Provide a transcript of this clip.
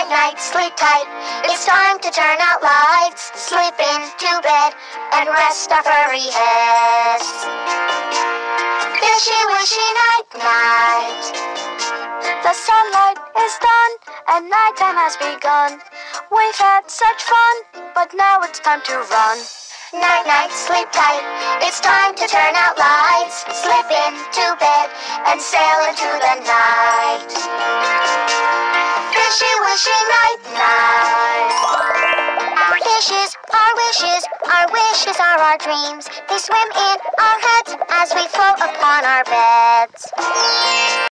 night, sleep tight. It's time to turn out lights, slip into bed, and rest our furry heads. Fishy wishy night night. The sunlight is done and nighttime has begun. We've had such fun, but now it's time to run. Night night, sleep tight. It's time to turn out lights, slip into bed, and sail into the night. Fishy wishy night night. Fishes are wishes, our wishes are our dreams. They swim in our heads as we float upon our beds.